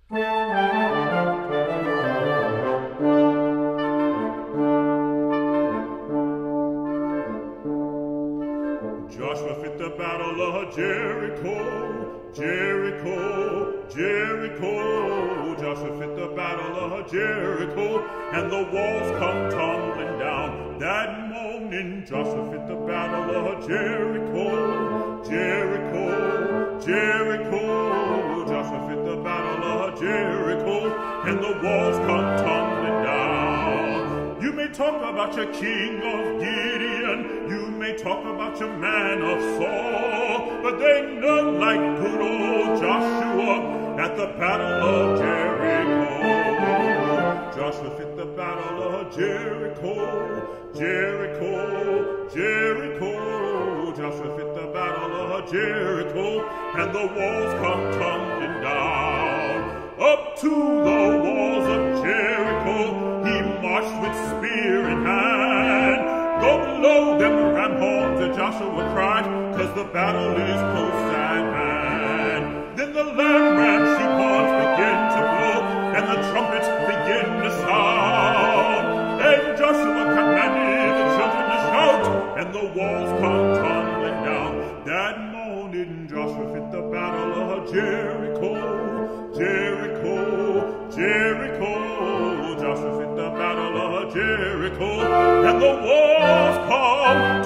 Joshua fit the battle of Jericho, Jericho, Jericho. Joshua fit the battle of Jericho, and the walls come tumbling down. That morning, Joshua fit the battle of Jericho, Jericho, Jericho. Joshua fit the battle of Jericho, and the walls come tumbling down. You may talk about your king of Gideon, you may talk about your man of Saul, but they ain't none like good old Joshua at the battle of Jericho. Joshua fit the battle of Jericho, Jericho, Jericho. Joshua fit the battle of Jericho, and the walls come tumbling down. Up to the walls of Jericho he marched with spear in hand. Go below them ram horns, Joshua cried, 'cause the battle is close at hand. Then the lamb ram sheep horns begin to blow, and the trumpets begin to sound. And Joshua commanded the children to shout, and the walls come tumbling down. That morning Joshua fit the battle of Jericho, Jericho, Jericho. Joshua fit the battle of Jericho, and the walls come